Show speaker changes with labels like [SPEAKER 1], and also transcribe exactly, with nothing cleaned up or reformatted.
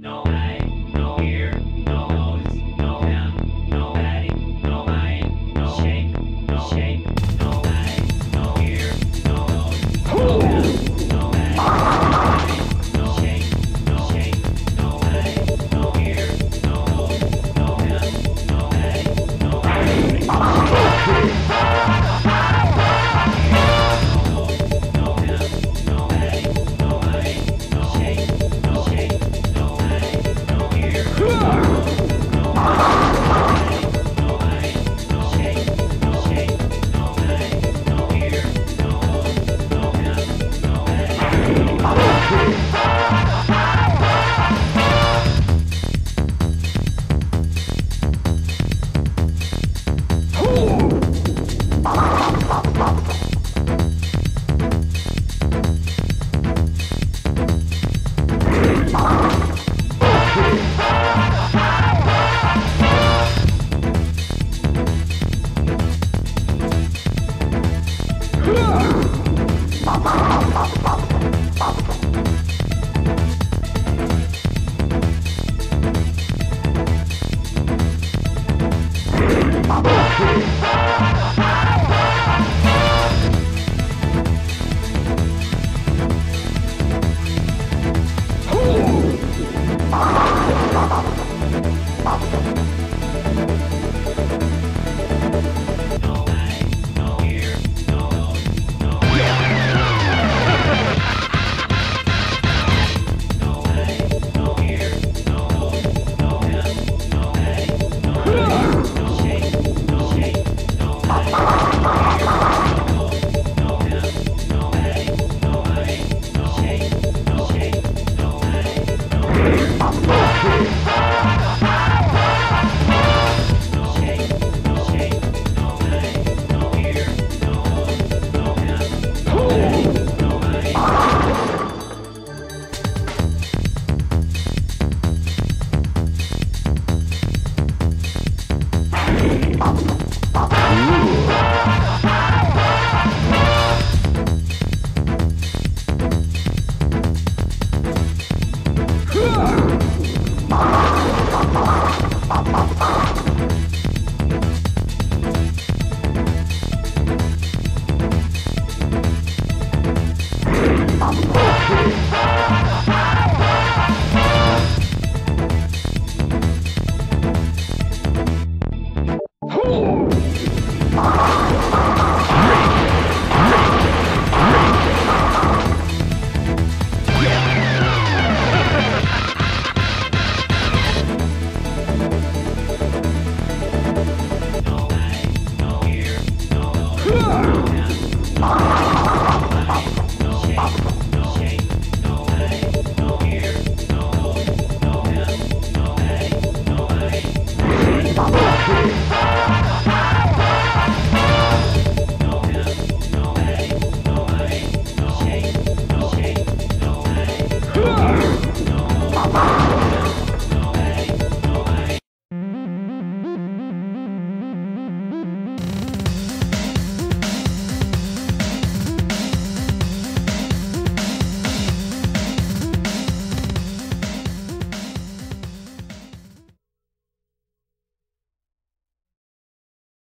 [SPEAKER 1] no eye, no ear, no nose, no hand, no body, no mind, no shape, no shape, no eye, no ear, no nose, no hand, no body, no shape, no shape, no eye, no ear, no nose, no hand, no body, no mind, no